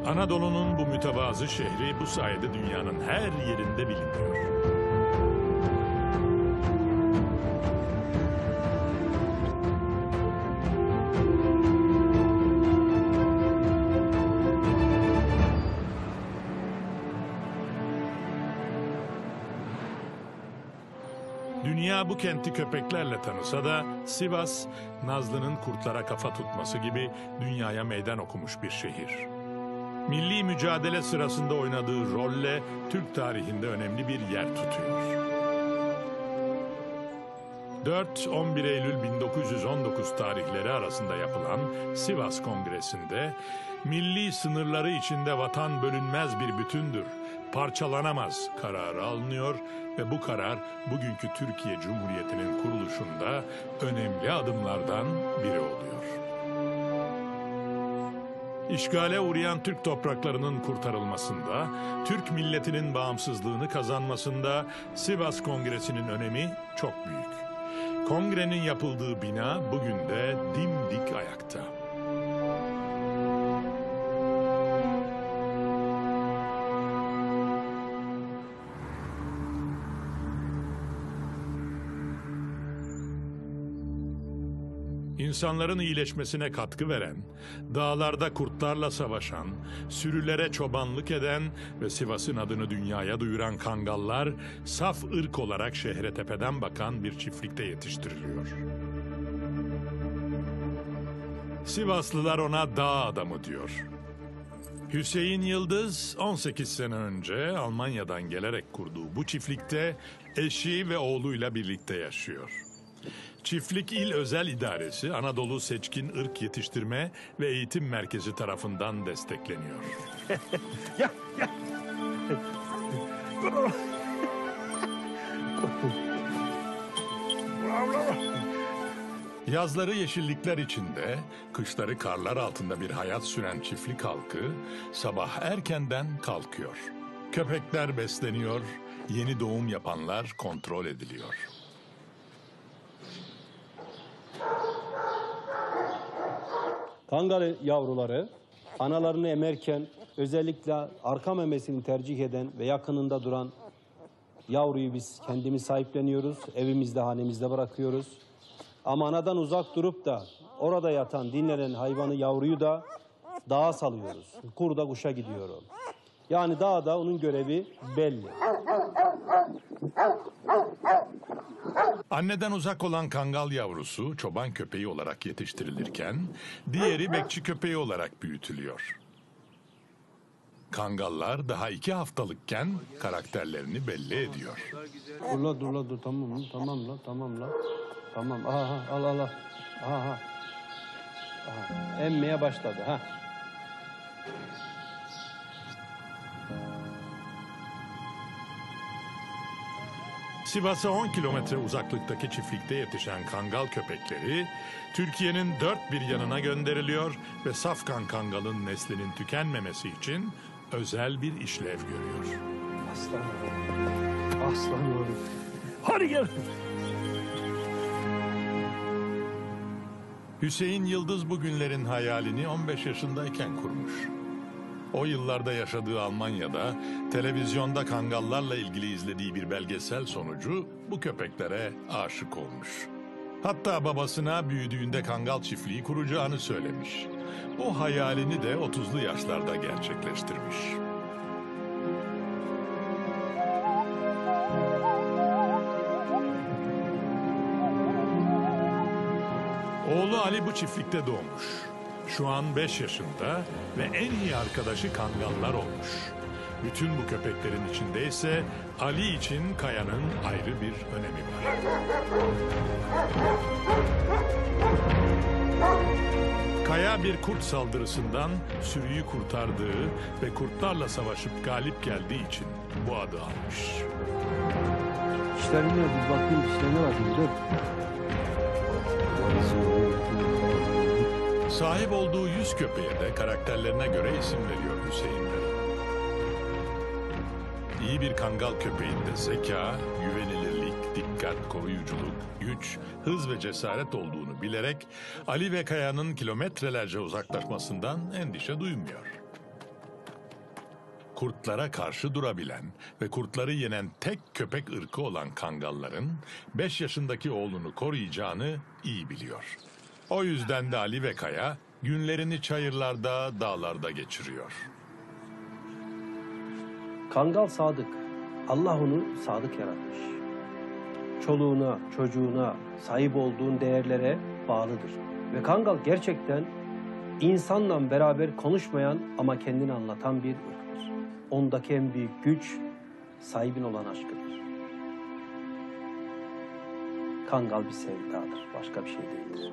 Anadolu'nun bu mütevazı şehri bu sayede dünyanın her yerinde biliniyor. Dünya bu kenti köpeklerle tanısa da Sivas, Nazlı'nın kurtlara kafa tutması gibi dünyaya meydan okumuş bir şehir. Milli mücadele sırasında oynadığı rolle Türk tarihinde önemli bir yer tutuyor. 4-11 Eylül 1919 tarihleri arasında yapılan Sivas Kongresi'nde milli sınırları içinde vatan bölünmez bir bütündür, parçalanamaz kararı alınıyor ve bu karar bugünkü Türkiye Cumhuriyeti'nin kuruluşunda önemli adımlardan biri oluyor. İşgale uğrayan Türk topraklarının kurtarılmasında, Türk milletinin bağımsızlığını kazanmasında Sivas Kongresi'nin önemi çok büyük. Kongrenin yapıldığı bina bugün de dimdik ayakta. İnsanların iyileşmesine katkı veren, dağlarda kurtlarla savaşan, sürülere çobanlık eden ve Sivas'ın adını dünyaya duyuran Kangallar, saf ırk olarak şehre tepeden bakan bir çiftlikte yetiştiriliyor. Sivaslılar ona dağ adamı diyor. Hüseyin Yıldız 18 sene önce Almanya'dan gelerek kurduğu bu çiftlikte eşi ve oğluyla birlikte yaşıyor. Çiftlik İl Özel İdaresi Anadolu Seçkin Irk Yetiştirme ve Eğitim Merkezi tarafından destekleniyor. Ya. Yazları yeşillikler içinde, kışları karlar altında bir hayat süren çiftlik halkı sabah erkenden kalkıyor. Köpekler besleniyor, yeni doğum yapanlar kontrol ediliyor. Kangal yavruları analarını emerken özellikle arka memesini tercih eden ve yakınında duran yavruyu biz kendimiz sahipleniyoruz. Evimizde, hanemizde bırakıyoruz. Ama anadan uzak durup da orada yatan, dinlenen hayvanı, yavruyu da dağa salıyoruz. Kurda kuşa gidiyor o. Yani dağda onun görevi belli. Anneden uzak olan kangal yavrusu çoban köpeği olarak yetiştirilirken diğeri bekçi köpeği olarak büyütülüyor. Kangallar daha 2 haftalıkken karakterlerini belli ediyor. Dur tamam la. Tamam al. Aha. Emmeye başladı ha. Sivas'a 10 kilometre uzaklıktaki çiftlikte yetişen kangal köpekleri Türkiye'nin dört bir yanına gönderiliyor ve Safkan kangalın neslinin tükenmemesi için özel bir işlev görüyor. Aslan oğlum. Hadi gel. Hüseyin Yıldız bu günlerin hayalini 15 yaşındayken kurmuş. O yıllarda yaşadığı Almanya'da televizyonda kangallarla ilgili izlediği bir belgesel sonucu bu köpeklere aşık olmuş. Hatta babasına büyüdüğünde kangal çiftliği kuracağını söylemiş. O hayalini de 30'lu yaşlarda gerçekleştirmiş. Oğlu Ali bu çiftlikte doğmuş. Şu an 5 yaşında ve en iyi arkadaşı kangallar olmuş. Bütün bu köpeklerin içinde ise Ali için Kaya'nın ayrı bir önemi var. Kaya bir kurt saldırısından sürüyü kurtardığı ve kurtlarla savaşıp galip geldiği için bu adı almış. İşlerine bir bakayım, işlerine bakayım. Dur. Sahip olduğu 100 köpeğe de karakterlerine göre isim veriyor Hüseyin Bey. İyi bir kangal köpeğinde zeka, güvenilirlik, dikkat, koruyuculuk, güç, hız ve cesaret olduğunu bilerek Ali ve Kaya'nın kilometrelerce uzaklaşmasından endişe duymuyor. kurtlara karşı durabilen ve kurtları yenen tek köpek ırkı olan Kangalların 5 yaşındaki oğlunu koruyacağını iyi biliyor. O yüzden de Ali ve Kaya günlerini çayırlarda, dağlarda geçiriyor. Kangal sadık. Allah onu sadık yaratmış. Çoluğuna, çocuğuna, sahip olduğun değerlere bağlıdır. Ve Kangal gerçekten insanla beraber konuşmayan ama kendini anlatan bir ırktır. Ondaki en büyük güç sahibin olan aşkıdır. Kangal bir sevdadır, başka bir şey değildir.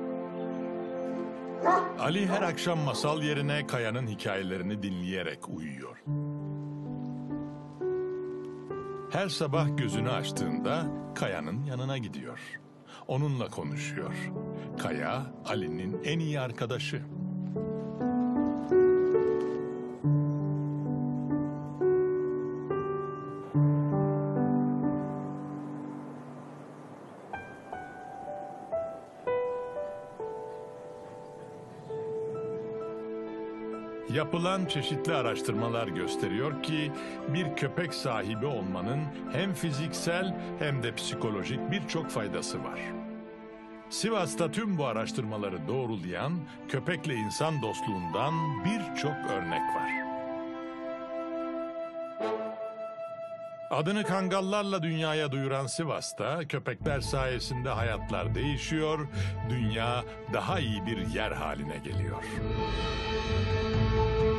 Ali her akşam masal yerine Kaya'nın hikayelerini dinleyerek uyuyor. Her sabah gözünü açtığında Kaya'nın yanına gidiyor. Onunla konuşuyor. Kaya, Ali'nin en iyi arkadaşı. Yapılan çeşitli araştırmalar gösteriyor ki bir köpek sahibi olmanın hem fiziksel hem de psikolojik birçok faydası var. Sivas'ta tüm bu araştırmaları doğrulayan köpekle insan dostluğundan birçok örnek var. Adını Kangallarla dünyaya duyuran Sivas'ta köpekler sayesinde hayatlar değişiyor, dünya daha iyi bir yer haline geliyor.